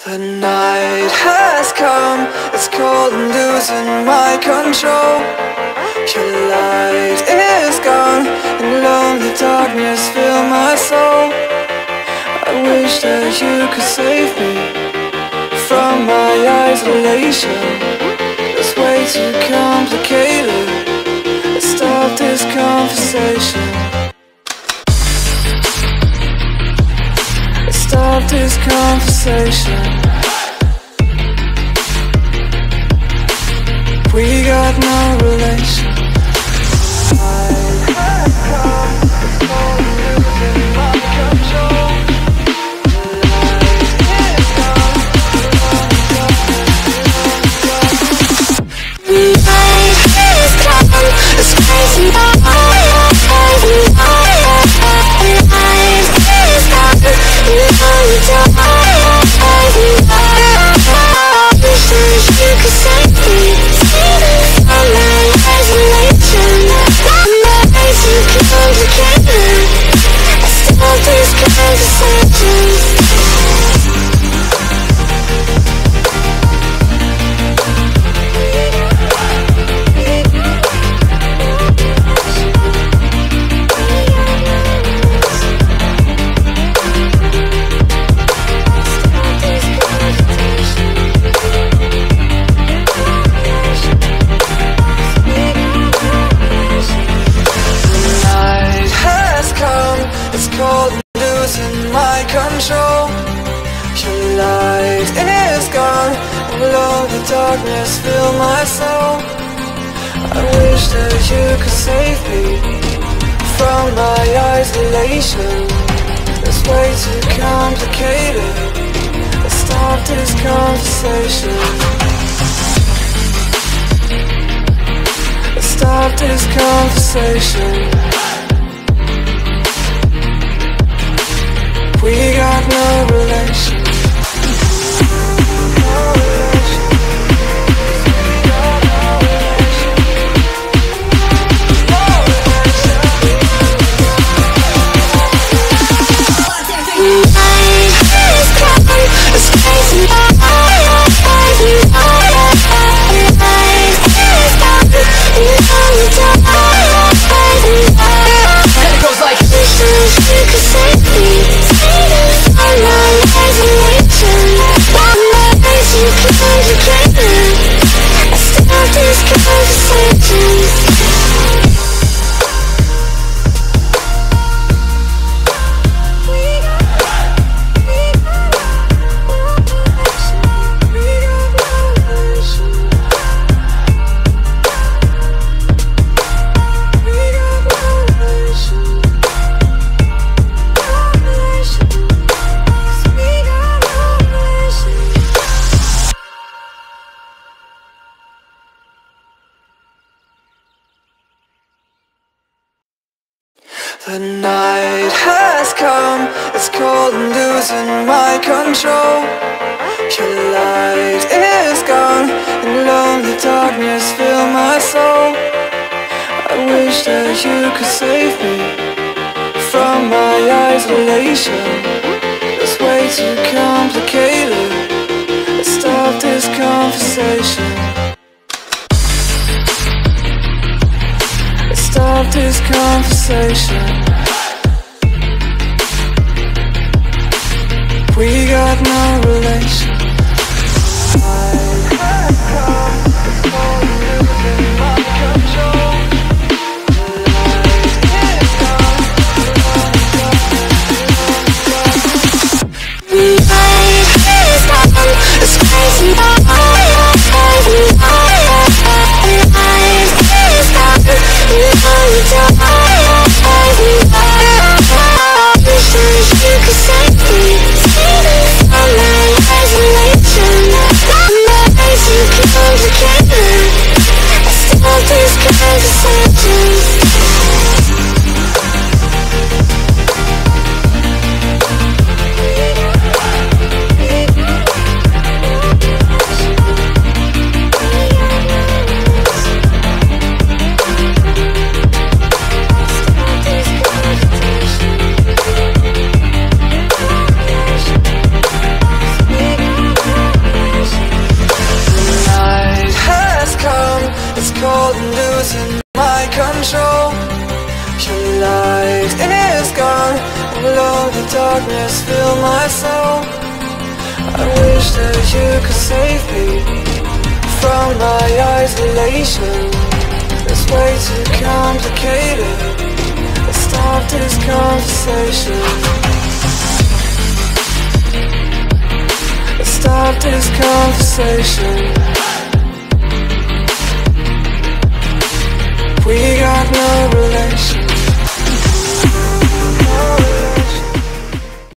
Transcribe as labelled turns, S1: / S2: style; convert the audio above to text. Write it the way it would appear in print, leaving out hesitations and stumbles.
S1: The night has come, it's cold and losing my control. Your light is gone, and lonely darkness fill my soul. I wish that you could save me from my isolation. It's way too complicated. Let's stop this conversation. Let's stop this conversation. We got no relation. Darkness fill my soul. I wish that you could save me from my isolation. It's way too complicated. Let's stop this conversation. Let's stop this conversation. We got no relation. The night has come, it's cold and losing my control. Your light is gone, and lonely darkness fill my soul. I wish that you could save me from my isolation. It's way too complicated. Let's stop this conversation. Stop this conversation. We got no relation. You could save me, I'm is gone, and lonely darkness fill my soul. I wish that you could save me from my isolation. It's way too complicated. Let's stop this conversation. Let's stop this conversation.